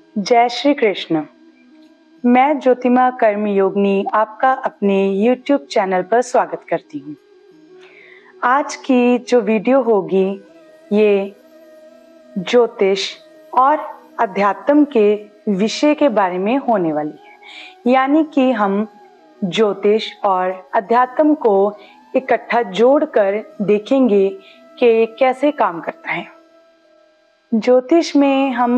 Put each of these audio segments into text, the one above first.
जय श्री कृष्ण। मैं ज्योतिमा कर्मयोगिनी आपका अपने YouTube चैनल पर स्वागत करती हूँ। आज की जो वीडियो होगी ये ज्योतिष और अध्यात्म के विषय के बारे में होने वाली है, यानी कि हम ज्योतिष और अध्यात्म को इकट्ठा जोड़कर देखेंगे कि ये कैसे काम करता है। ज्योतिष में हम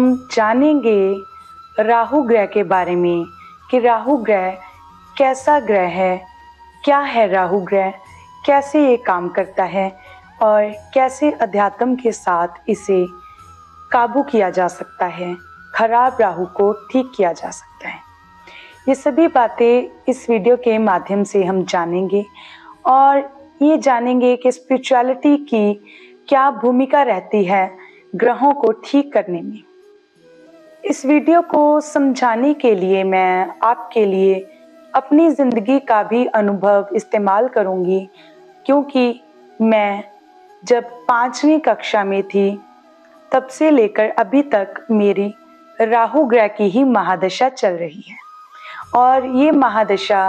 जानेंगे राहु ग्रह के बारे में कि राहु ग्रह कैसा ग्रह है, क्या है राहु ग्रह, कैसे ये काम करता है और कैसे अध्यात्म के साथ इसे काबू किया जा सकता है, खराब राहु को ठीक किया जा सकता है। ये सभी बातें इस वीडियो के माध्यम से हम जानेंगे और ये जानेंगे कि स्पिरिचुअलिटी की क्या भूमिका रहती है ग्रहों को ठीक करने में। इस वीडियो को समझाने के लिए मैं आपके लिए अपनी ज़िंदगी का भी अनुभव इस्तेमाल करूंगी, क्योंकि मैं जब 5वीं कक्षा में थी तब से लेकर अभी तक मेरी राहु ग्रह की ही महादशा चल रही है और ये महादशा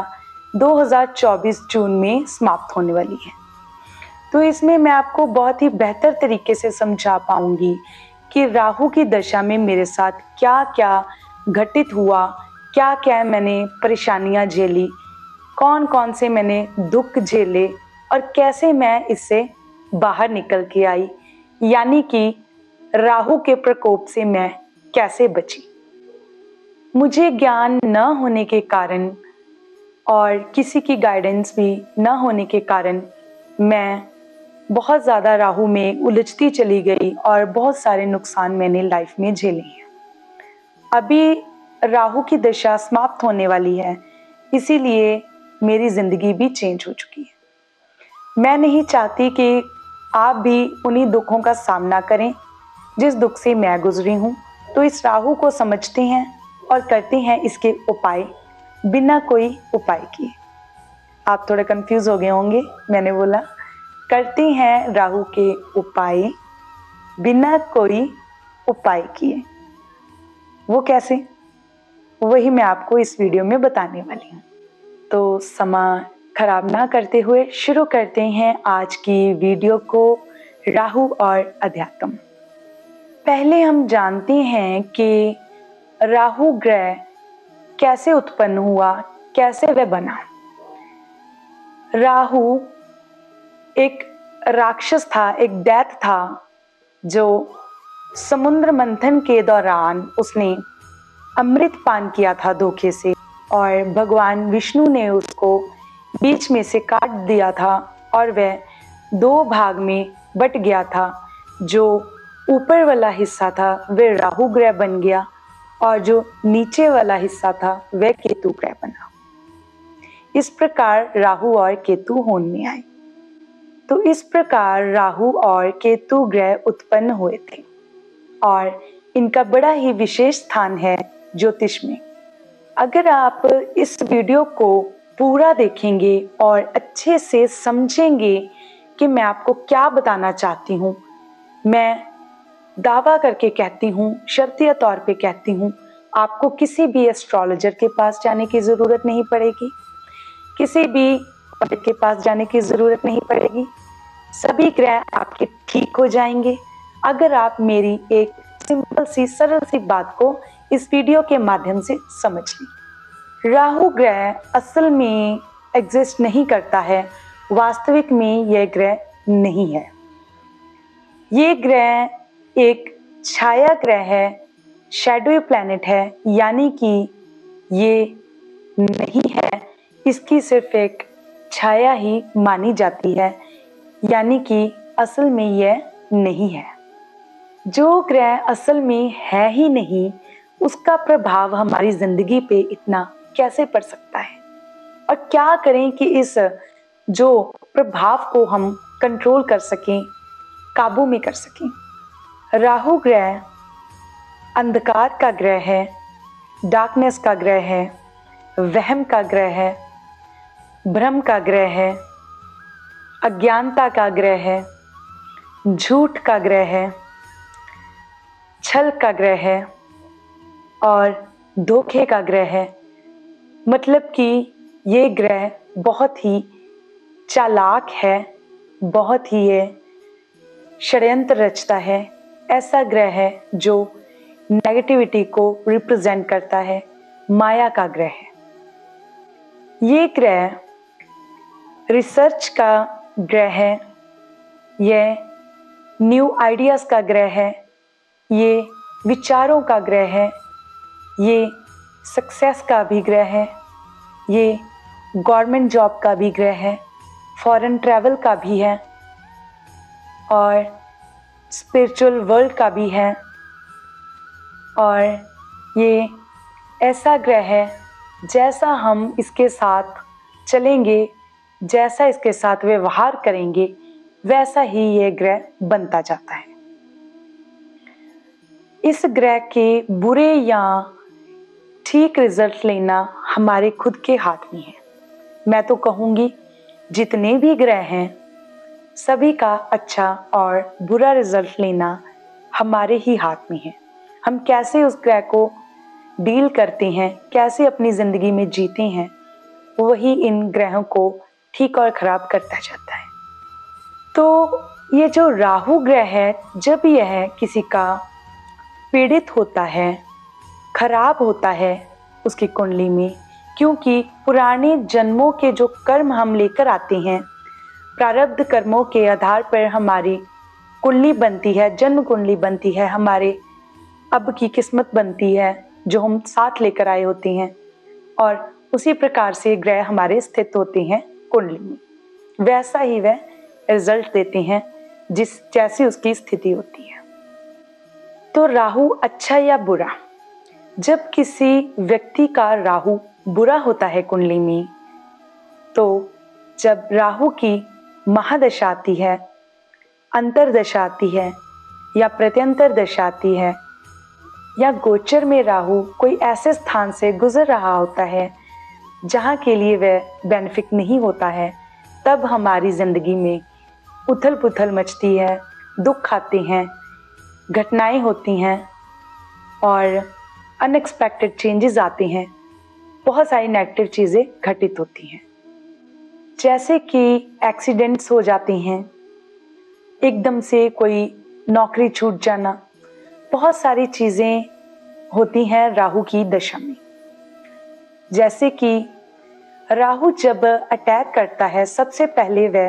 2024 जून में समाप्त होने वाली है। तो इसमें मैं आपको बहुत ही बेहतर तरीके से समझा पाऊंगी कि राहु की दशा में मेरे साथ क्या क्या घटित हुआ, क्या क्या मैंने परेशानियां झेली, कौन कौन से मैंने दुख झेले और कैसे मैं इससे बाहर निकल के आई, यानी कि राहु के प्रकोप से मैं कैसे बची। मुझे ज्ञान न होने के कारण और किसी की गाइडेंस भी न होने के कारण मैं बहुत ज़्यादा राहु में उलझती चली गई और बहुत सारे नुकसान मैंने लाइफ में झेले हैं। अभी राहु की दशा समाप्त होने वाली है, इसीलिए मेरी ज़िंदगी भी चेंज हो चुकी है। मैं नहीं चाहती कि आप भी उन्हीं दुखों का सामना करें जिस दुख से मैं गुजरी हूँ। तो इस राहु को समझते हैं और करते हैं इसके उपाय बिना कोई उपाय किए। आप थोड़ा कंफ्यूज हो गए होंगे, मैंने बोला करते हैं राहु के उपाय बिना कोई उपाय किए। वो कैसे, वही मैं आपको इस वीडियो में बताने वाली हूँ। तो समय खराब ना करते हुए शुरू करते हैं आज की वीडियो को, राहु और अध्यात्म। पहले हम जानते हैं कि राहु ग्रह कैसे उत्पन्न हुआ, कैसे वह बना। राहु एक राक्षस था, एक दैत्य था, जो समुद्र मंथन के दौरान उसने अमृत पान किया था धोखे से और भगवान विष्णु ने उसको बीच में से काट दिया था और वह 2 भाग में बट गया था। जो ऊपर वाला हिस्सा था वह राहु ग्रह बन गया और जो नीचे वाला हिस्सा था वह केतु ग्रह बना। इस प्रकार राहु और केतु होंद में आए। तो इस प्रकार राहु और केतु ग्रह उत्पन्न हुए थे और इनका बड़ा ही विशेष स्थान है ज्योतिष में। अगर आप इस वीडियो को पूरा देखेंगे और अच्छे से समझेंगे कि मैं आपको क्या बताना चाहती हूँ, मैं दावा करके कहती हूँ, शर्तिया तौर पे कहती हूँ, आपको किसी भी एस्ट्रोलॉजर के पास जाने की ज़रूरत नहीं पड़ेगी, किसी भी पंडित के पास जाने की ज़रूरत नहीं पड़ेगी। सभी ग्रह आपके ठीक हो जाएंगे अगर आप मेरी एक सिंपल सी सरल सी बात को इस वीडियो के माध्यम से समझ लें। राहु ग्रह असल में एग्जिस्ट नहीं करता है, वास्तविक में यह ग्रह नहीं है। ये ग्रह एक छाया ग्रह है, शैडोई प्लैनेट है, यानी कि ये नहीं है, इसकी सिर्फ एक छाया ही मानी जाती है, यानी कि असल में यह नहीं है। जो ग्रह असल में है ही नहीं, उसका प्रभाव हमारी जिंदगी पे इतना कैसे पड़ सकता है और क्या करें कि इस जो प्रभाव को हम कंट्रोल कर सकें, काबू में कर सकें। राहु ग्रह अंधकार का ग्रह है, डार्कनेस का ग्रह है, वहम का ग्रह है, भ्रम का ग्रह है, अज्ञानता का ग्रह है, झूठ का ग्रह है, छल का ग्रह है और धोखे का ग्रह है। मतलब कि ये ग्रह बहुत ही चालाक है, बहुत ही ये षड्यंत्र रचता है। ऐसा ग्रह है जो नेगेटिविटी को रिप्रेजेंट करता है, माया का ग्रह है। ये ग्रह रिसर्च का ग्रह है, ये न्यू आइडियाज का ग्रह है, ये विचारों का ग्रह है, ये सक्सेस का भी ग्रह है, ये गवर्नमेंट जॉब का भी ग्रह है, फॉरेन ट्रैवल का भी है और स्पिरिचुअल वर्ल्ड का भी है। और ये ऐसा ग्रह है, जैसा हम इसके साथ चलेंगे, जैसा इसके साथ व्यवहार करेंगे, वैसा ही ये ग्रह बनता जाता है। इस ग्रह के बुरे या ठीक रिजल्ट लेना हमारे खुद के हाथ में है। मैं तो कहूँगी जितने भी ग्रह हैं सभी का अच्छा और बुरा रिजल्ट लेना हमारे ही हाथ में है। हम कैसे उस ग्रह को डील करते हैं, कैसे अपनी ज़िंदगी में जीते हैं, वही इन ग्रहों को ठीक और ख़राब करता जाता है। तो ये जो राहु ग्रह है, जब यह किसी का पीड़ित होता है, खराब होता है उसकी कुंडली में, क्योंकि पुराने जन्मों के जो कर्म हम लेकर आते हैं, प्रारब्ध कर्मों के आधार पर हमारी कुंडली बनती है, जन्म कुंडली बनती है, हमारे अब की किस्मत बनती है जो हम साथ लेकर आए होते हैं, और उसी प्रकार से ग्रह हमारे स्थित होते हैं कुंडली में। वैसा ही वह रिजल्ट देते हैं जैसी उसकी स्थिति होती है। तो राहु अच्छा या बुरा? जब किसी व्यक्ति का राहु बुरा होता है कुंडली में, तो जब राहु की महादशा आती है, अंतरदशा आती है या प्रत्यंतर दशा आती है, या गोचर में राहु कोई ऐसे स्थान से गुजर रहा होता है जहाँ के लिए वह बेनिफिट नहीं होता है, तब हमारी ज़िंदगी में उथल पुथल मचती है, दुख आते हैं, घटनाएं होती हैं और अनएक्सपेक्टेड चेंजेस आते हैं, बहुत सारी नेगेटिव चीज़ें घटित होती हैं। जैसे कि एक्सीडेंट्स हो जाते हैं, एकदम से कोई नौकरी छूट जाना, बहुत सारी चीज़ें होती हैं राहु की दशा में। जैसे कि राहु जब अटैक करता है, सबसे पहले वह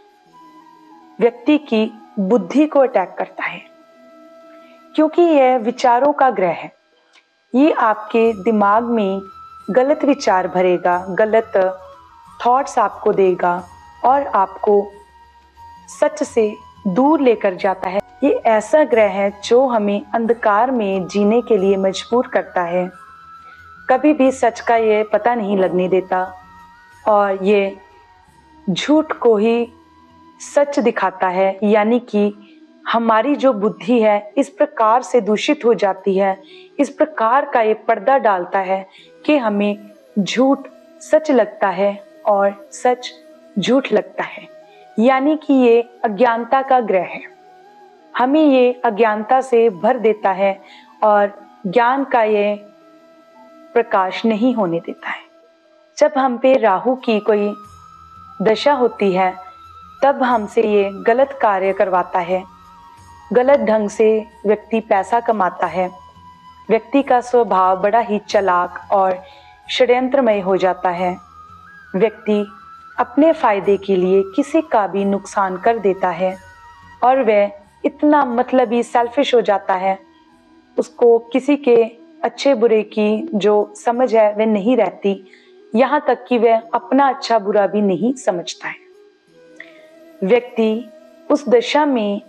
व्यक्ति की बुद्धि को अटैक करता है, क्योंकि यह विचारों का ग्रह है। ये आपके दिमाग में गलत विचार भरेगा, गलत थॉट्स आपको देगा और आपको सच से दूर लेकर जाता है। ये ऐसा ग्रह है जो हमें अंधकार में जीने के लिए मजबूर करता है, कभी भी सच का ये पता नहीं लगने देता और ये झूठ को ही सच दिखाता है। यानी कि हमारी जो बुद्धि है इस प्रकार से दूषित हो जाती है, इस प्रकार का ये पर्दा डालता है कि हमें झूठ सच लगता है और सच झूठ लगता है। यानी कि ये अज्ञानता का ग्रह है, हमें ये अज्ञानता से भर देता है और ज्ञान का ये प्रकाश नहीं होने देता है। जब हम पे राहु की कोई दशा होती है, तब हमसे ये गलत कार्य करवाता है, गलत ढंग से व्यक्ति पैसा कमाता है, व्यक्ति का स्वभाव बड़ा ही चालाक और षड्यंत्रमय हो जाता है। व्यक्ति अपने फायदे के लिए किसी का भी नुकसान कर देता है और वह इतना मतलबी सेल्फिश हो जाता है, उसको किसी के अच्छे बुरे की जो समझ है वह नहीं रहती, यहाँ तक कि वह अपना अच्छा बुरा भी नहीं समझता है। व्यक्ति उस दशा में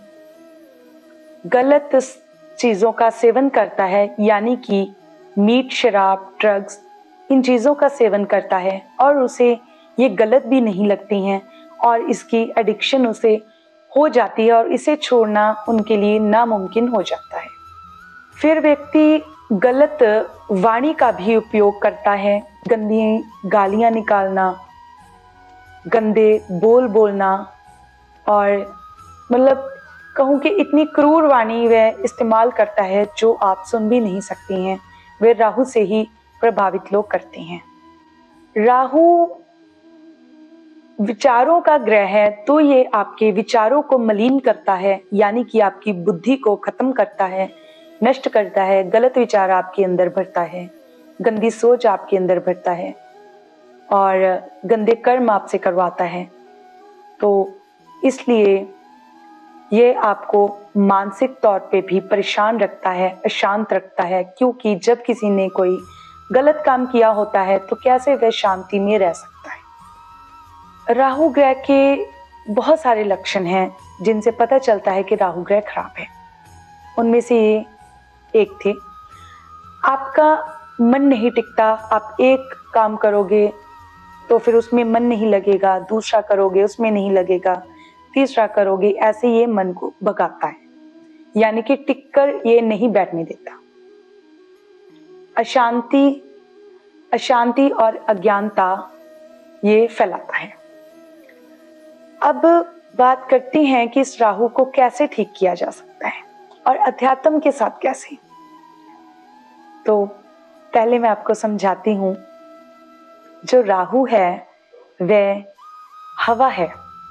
गलत चीज़ों का सेवन करता है, यानी कि मीट, शराब, ड्रग्स, इन चीज़ों का सेवन करता है और उसे ये गलत भी नहीं लगती हैं और इसकी एडिक्शन उसे हो जाती है और इसे छोड़ना उनके लिए नामुमकिन हो जाता है। फिर व्यक्ति गलत वाणी का भी उपयोग करता है, गंदी गालियाँ निकालना, गंदे बोल बोलना, और मतलब कहूँ कि इतनी क्रूर वाणी वह इस्तेमाल करता है जो आप सुन भी नहीं सकती हैं। वे राहु से ही प्रभावित लोग करते हैं। राहु विचारों का ग्रह है, तो ये आपके विचारों को मलिन करता है, यानी कि आपकी बुद्धि को खत्म करता है, नष्ट करता है। गलत विचार आपके अंदर भरता है, गंदी सोच आपके अंदर भरता है और गंदे कर्म आपसे करवाता है। तो इसलिए ये आपको मानसिक तौर पे भी परेशान रखता है, अशांत रखता है, क्योंकि जब किसी ने कोई गलत काम किया होता है तो कैसे वह शांति में रह सकता है। राहु ग्रह के बहुत सारे लक्षण हैं जिनसे पता चलता है कि राहु ग्रह खराब है। उनमें से ये एक थे, आपका मन नहीं टिकता, आप एक काम करोगे तो फिर उसमें मन नहीं लगेगा, दूसरा करोगे उसमें नहीं लगेगा, तीसरा करोगे, ऐसे ये मन को भगाता है, यानी कि टिककर ये नहीं बैठने देता। अशांति और अज्ञानता ये फैलाता है। अब बात करते हैं कि इस राहु को कैसे ठीक किया जा सकता है और अध्यात्म के साथ कैसे। तो पहले मैं आपको समझाती हूं, जो राहु है वह हवा है,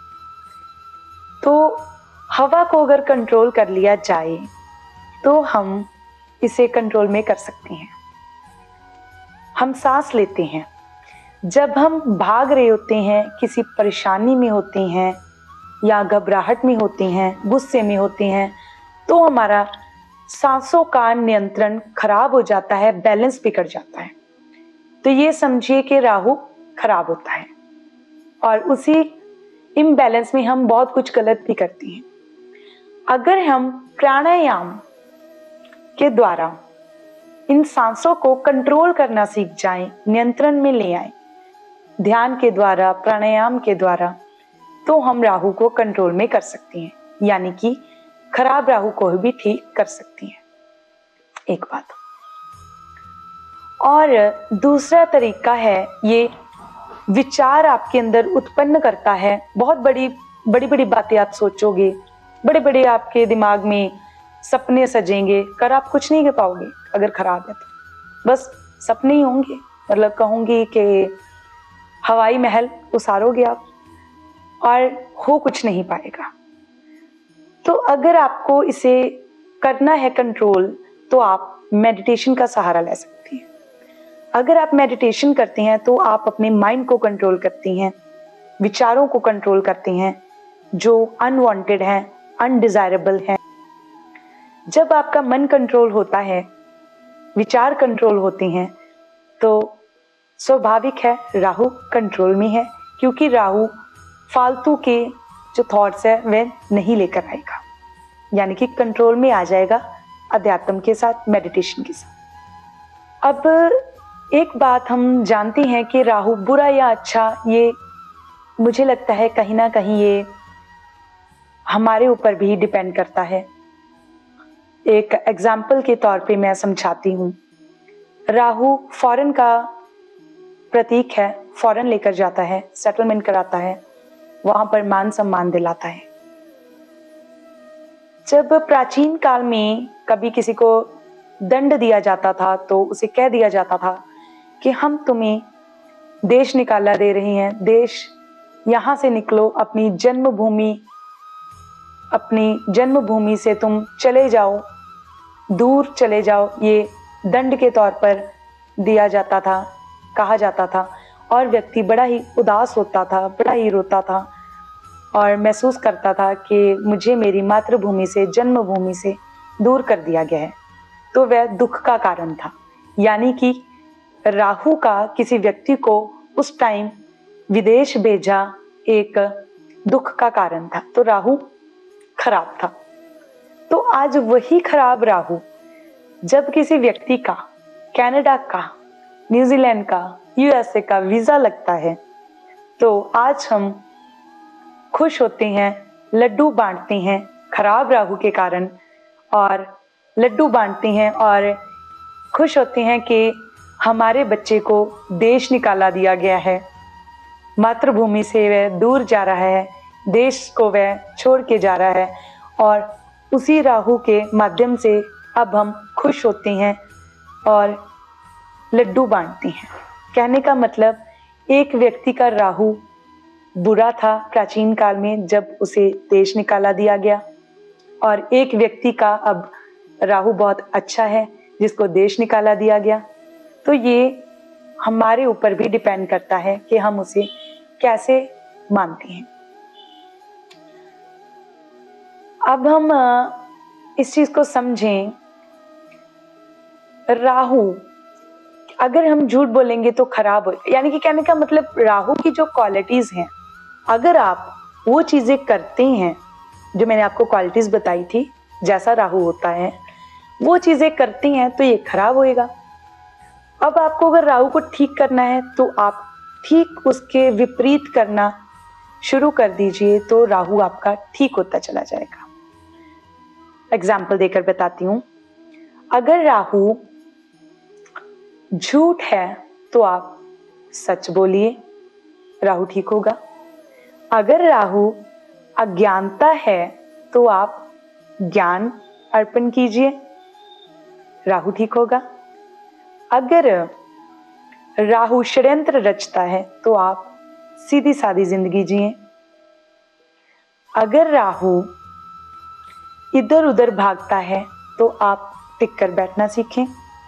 तो हवा को अगर कंट्रोल कर लिया जाए तो हम इसे कंट्रोल में कर सकते हैं। हम सांस लेते हैं, जब हम भाग रहे होते हैं, किसी परेशानी में होते हैं या घबराहट में होते हैं, गुस्से में होते हैं, तो हमारा सांसों का नियंत्रण खराब हो जाता है, बैलेंस बिगड़ जाता है। तो ये समझिए कि राहु खराब होता है और उसी इम्बैलेंस में हम बहुत कुछ गलत भी करते हैं। अगर हम प्राणायाम के द्वारा इन सांसों को कंट्रोल करना सीख जाएं, नियंत्रण में ले आएं, ध्यान के द्वारा, प्राणायाम के द्वारा, तो हम राहु को कंट्रोल में कर सकते हैं, यानी कि खराब राहु को भी ठीक कर सकती हैं। एक बात। और दूसरा तरीका है, ये विचार आपके अंदर उत्पन्न करता है। बहुत बड़ी बड़ी बातें आप सोचोगे, बड़े बड़े आपके दिमाग में सपने सजेंगे, कर आप कुछ नहीं कर पाओगे। अगर खराब है तो बस सपने ही होंगे, मतलब कहूंगी कि हवाई महल उसारोगे आप और हो कुछ नहीं पाएगा। तो अगर आपको इसे करना है कंट्रोल, तो आप मेडिटेशन का सहारा ले सकती हैं। अगर आप मेडिटेशन करते हैं तो आप अपने माइंड को कंट्रोल करती हैं, विचारों को कंट्रोल करती हैं जो अनवांटेड हैं, अनडिजायरेबल हैं। जब आपका मन कंट्रोल होता है, विचार कंट्रोल होते हैं, तो स्वाभाविक है राहु कंट्रोल में है, क्योंकि राहु फालतू के जो थॉट्स है वह नहीं लेकर आएगा, यानी कि कंट्रोल में आ जाएगा अध्यात्म के साथ, मेडिटेशन के साथ। अब एक बात हम जानते हैं कि राहु बुरा या अच्छा, ये मुझे लगता है कहीं ना कहीं ये हमारे ऊपर भी डिपेंड करता है। एक एग्जाम्पल के तौर पे मैं समझाती हूँ। राहु फॉरेन का प्रतीक है, फॉरेन लेकर जाता है, सेटलमेंट कराता है, वहां पर मान सम्मान दिलाता है। जब प्राचीन काल में कभी किसी को दंड दिया जाता था तो उसे कह दिया जाता था कि हम तुम्हें देश निकाला दे रहे हैं, देश यहाँ से निकलो, अपनी जन्मभूमि से तुम चले जाओ, दूर चले जाओ। ये दंड के तौर पर दिया जाता था, कहा जाता था, और व्यक्ति बड़ा ही उदास होता था, बड़ा ही रोता था और महसूस करता था कि मुझे मेरी मातृभूमि से, जन्मभूमि से दूर कर दिया गया है। तो वह दुख का कारण था, यानी कि राहु का किसी व्यक्ति को उस टाइम विदेश भेजा एक दुख का कारण था। तो राहु खराब था। तो आज वही खराब राहु जब किसी व्यक्ति का कनाडा का, न्यूजीलैंड का, यूएसए का वीजा लगता है, तो आज हम खुश होते हैं, लड्डू बांटते हैं खराब राहु के कारण, और लड्डू बांटते हैं और खुश होते हैं कि हमारे बच्चे को देश निकाला दिया गया है, मातृभूमि से वह दूर जा रहा है, देश को वह छोड़ के जा रहा है, और उसी राहु के माध्यम से अब हम खुश होते हैं और लड्डू बांटती हैं। कहने का मतलब एक व्यक्ति का राहु बुरा था प्राचीन काल में जब उसे देश निकाला दिया गया, और एक व्यक्ति का अब राहु बहुत अच्छा है जिसको देश निकाला दिया गया। तो ये हमारे ऊपर भी डिपेंड करता है कि हम उसे कैसे मानते हैं। अब हम इस चीज को समझें। राहु, अगर हम झूठ बोलेंगे तो खराब हो, यानी कि कहने का मतलब राहु की जो क्वालिटीज हैं, अगर आप वो चीजें करते हैं जो मैंने आपको क्वालिटीज बताई थी, जैसा राहु होता है वो चीजें करती हैं तो ये खराब होएगा। अब आपको अगर राहु को ठीक करना है तो आप ठीक उसके विपरीत करना शुरू कर दीजिए, तो राहु आपका ठीक होता चला जाएगा। एग्जाम्पल देकर बताती हूं। अगर राहु झूठ है तो आप सच बोलिए, राहु ठीक होगा। अगर राहु अज्ञानता है तो आप ज्ञान अर्पण कीजिए, राहु ठीक होगा। अगर राहु षड्यंत्र रचता है तो आप सीधी सादी जिंदगी जिए। अगर राहु इधर उधर भागता है तो आप टिक कर बैठना सीखें।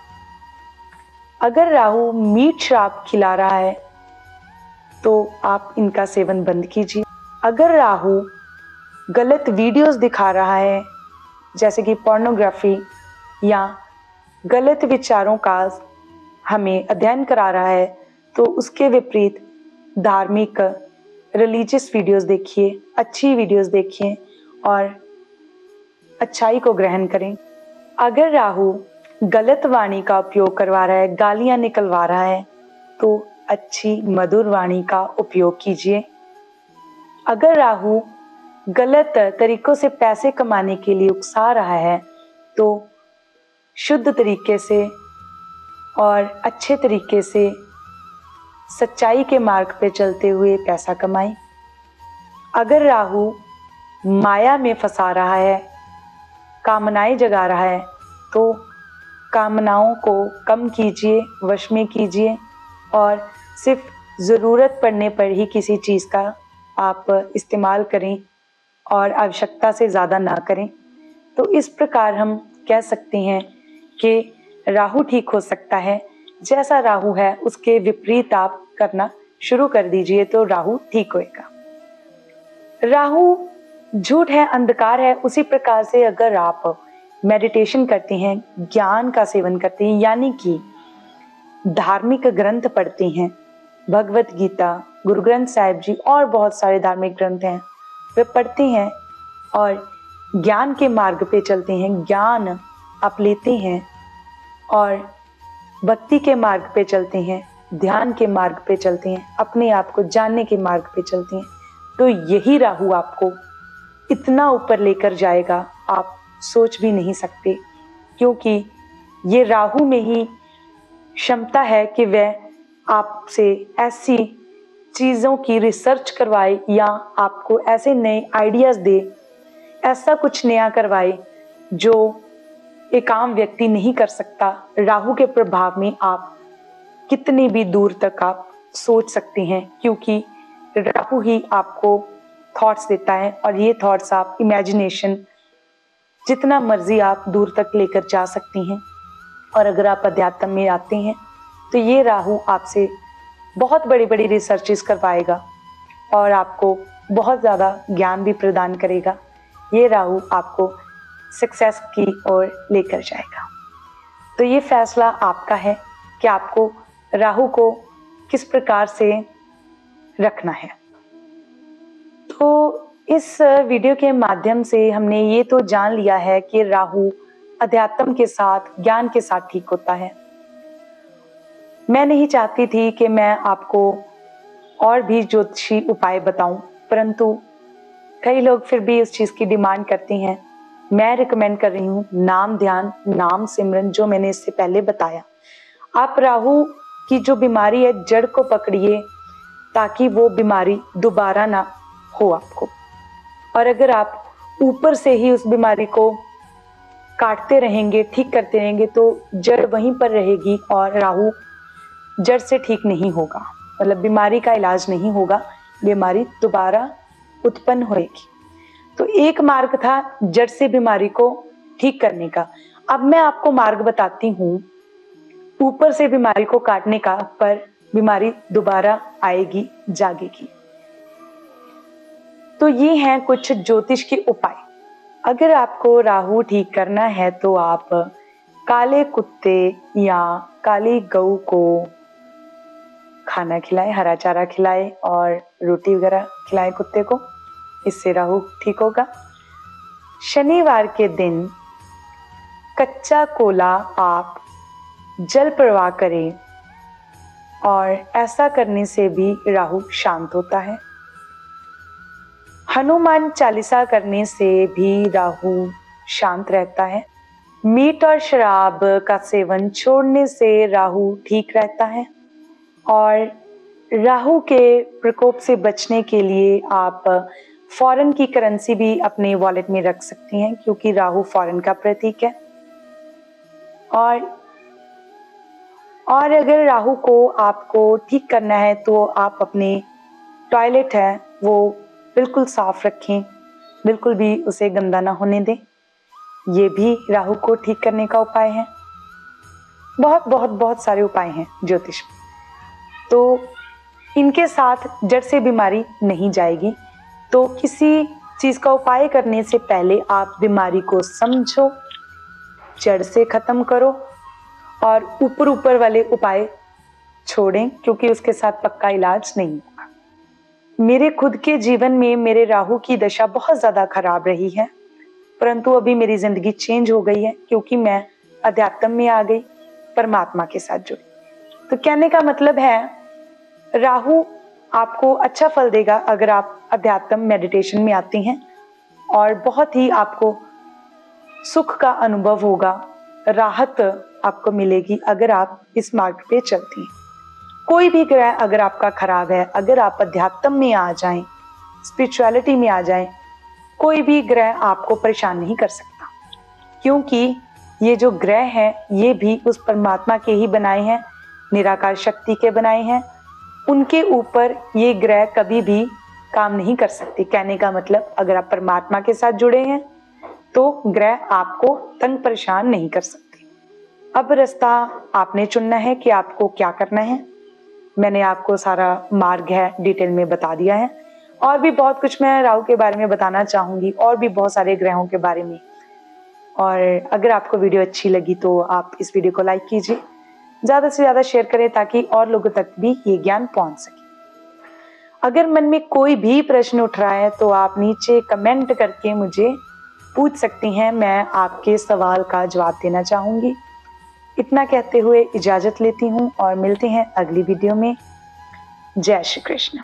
अगर राहु मीठ शराब खिला रहा है तो आप इनका सेवन बंद कीजिए। अगर राहु गलत वीडियोस दिखा रहा है, जैसे कि पोर्नोग्राफी या गलत विचारों का हमें अध्ययन करा रहा है, तो उसके विपरीत धार्मिक रिलीजियस वीडियोस देखिए, अच्छी वीडियोस देखिए और अच्छाई को ग्रहण करें। अगर राहु गलत वाणी का उपयोग करवा रहा है, गालियां निकलवा रहा है, तो अच्छी मधुर वाणी का उपयोग कीजिए। अगर राहु गलत तरीकों से पैसे कमाने के लिए उकसा रहा है तो शुद्ध तरीके से और अच्छे तरीके से सच्चाई के मार्ग पे चलते हुए पैसा कमाएं। अगर राहु माया में फंसा रहा है, कामनाएं जगा रहा है, तो कामनाओं को कम कीजिए, वश में कीजिए और सिर्फ ज़रूरत पड़ने पर ही किसी चीज़ का आप इस्तेमाल करें और आवश्यकता से ज़्यादा ना करें। तो इस प्रकार हम कह सकते हैं कि राहु ठीक हो सकता है। जैसा राहु है उसके विपरीत आप करना शुरू कर दीजिए तो राहु ठीक होएगा। राहु झूठ है, अंधकार है, उसी प्रकार से अगर आप मेडिटेशन करते हैं, ज्ञान का सेवन करते हैं, यानी कि धार्मिक ग्रंथ पढ़ते हैं, भगवत गीता, गुरु ग्रंथ साहिब जी और बहुत सारे धार्मिक ग्रंथ हैं, वे पढ़ते हैं और ज्ञान के मार्ग पे चलते हैं, ज्ञान आप लेते हैं और भक्ति के मार्ग पे चलते हैं, ध्यान के मार्ग पे चलते हैं, अपने आप को जानने के मार्ग पे चलते हैं, तो यही राहु आपको इतना ऊपर लेकर जाएगा आप सोच भी नहीं सकते। क्योंकि ये राहु में ही क्षमता है कि वह आपसे ऐसी चीज़ों की रिसर्च करवाए या आपको ऐसे नए आइडियाज़ दे, ऐसा कुछ नया करवाए जो एक आम व्यक्ति नहीं कर सकता। राहु के प्रभाव में आप कितनी भी दूर तक आप सोच सकते हैं, क्योंकि राहु ही आपको थॉट्स देता है और ये थॉट्स आप इमेजिनेशन जितना मर्जी आप दूर तक लेकर जा सकती हैं। और अगर आप अध्यात्म में आते हैं तो ये राहु आपसे बहुत बड़ी बड़ी रिसर्चेस करवाएगा और आपको बहुत ज़्यादा ज्ञान भी प्रदान करेगा। ये राहु आपको सक्सेस की ओर लेकर जाएगा। तो ये फैसला आपका है कि आपको राहु को किस प्रकार से रखना है। तो इस वीडियो के माध्यम से हमने ये तो जान लिया है कि राहु अध्यात्म के साथ, ज्ञान के साथ ठीक होता है। मैं नहीं चाहती थी कि मैं आपको और भी ज्योतिषी उपाय बताऊं, परंतु कई लोग फिर भी उस चीज़ की डिमांड करते हैं। मैं रिकमेंड कर रही हूँ नाम ध्यान, नाम सिमरन, जो मैंने इससे पहले बताया। आप राहु की जो बीमारी है जड़ को पकड़िए ताकि वो बीमारी दोबारा ना हो आपको। और अगर आप ऊपर से ही उस बीमारी को काटते रहेंगे, ठीक करते रहेंगे, तो जड़ वहीं पर रहेगी और राहु जड़ से ठीक नहीं होगा, मतलब बीमारी का इलाज नहीं होगा, बीमारी दोबारा उत्पन्न होगी। तो एक मार्ग था जड़ से बीमारी को ठीक करने का। अब मैं आपको मार्ग बताती हूँ ऊपर से बीमारी को काटने का, पर बीमारी दोबारा आएगी, जागेगी। तो ये हैं कुछ ज्योतिष के उपाय। अगर आपको राहु ठीक करना है तो आप काले कुत्ते या काली गऊ को खाना खिलाएं, हरा चारा खिलाएं और रोटी वगैरह खिलाएं कुत्ते को, इससे राहु ठीक होगा। शनिवार के दिन कच्चा कोला आप जल प्रवाह करें और ऐसा करने से भी राहु शांत होता है। हनुमान चालीसा करने से भी राहु शांत रहता है। मीट और शराब का सेवन छोड़ने से राहु ठीक रहता है। और राहु के प्रकोप से बचने के लिए आप फॉरेन की करेंसी भी अपने वॉलेट में रख सकती हैं, क्योंकि राहु फॉरेन का प्रतीक है। और अगर राहु को आपको ठीक करना है तो आप अपने टॉयलेट है वो बिल्कुल साफ रखें, बिल्कुल भी उसे गंदा ना होने दें। ये भी राहु को ठीक करने का उपाय है। बहुत बहुत बहुत सारे उपाय हैं ज्योतिष में, तो इनके साथ जड़ से बीमारी नहीं जाएगी। तो किसी चीज का उपाय करने से पहले आप बीमारी को समझो, जड़ से खत्म करो और ऊपर ऊपर वाले उपाय छोड़ें, क्योंकि उसके साथ पक्का इलाज नहीं होगा। मेरे खुद के जीवन में मेरे राहु की दशा बहुत ज्यादा खराब रही है, परंतु अभी मेरी जिंदगी चेंज हो गई है, क्योंकि मैं अध्यात्म में आ गई, परमात्मा के साथ जुड़ी। तो कहने का मतलब है राहु आपको अच्छा फल देगा अगर आप अध्यात्म मेडिटेशन में आती हैं, और बहुत ही आपको सुख का अनुभव होगा, राहत आपको मिलेगी अगर आप इस मार्ग पे चलती हैं। कोई भी ग्रह अगर आपका खराब है, अगर आप अध्यात्म में आ जाएं, स्पिरिचुअलिटी में आ जाएं, कोई भी ग्रह आपको परेशान नहीं कर सकता, क्योंकि ये जो ग्रह हैं ये भी उस परमात्मा के ही बनाए हैं, निराकार शक्ति के बनाए हैं। उनके ऊपर ये ग्रह कभी भी काम नहीं कर सकते। कहने का मतलब अगर आप परमात्मा के साथ जुड़े हैं तो ग्रह आपको तंग परेशान नहीं कर सकते। अब रास्ता आपने चुनना है कि आपको क्या करना है। मैंने आपको सारा मार्ग है डिटेल में बता दिया है, और भी बहुत कुछ मैं राहु के बारे में बताना चाहूंगी, और भी बहुत सारे ग्रहों के बारे में। और अगर आपको वीडियो अच्छी लगी तो आप इस वीडियो को लाइक कीजिए, ज्यादा से ज्यादा शेयर करें ताकि और लोगों तक भी ये ज्ञान पहुंच सके। अगर मन में कोई भी प्रश्न उठ रहा है तो आप नीचे कमेंट करके मुझे पूछ सकती हैं, मैं आपके सवाल का जवाब देना चाहूंगी। इतना कहते हुए इजाजत लेती हूँ और मिलते हैं अगली वीडियो में। जय श्री कृष्ण।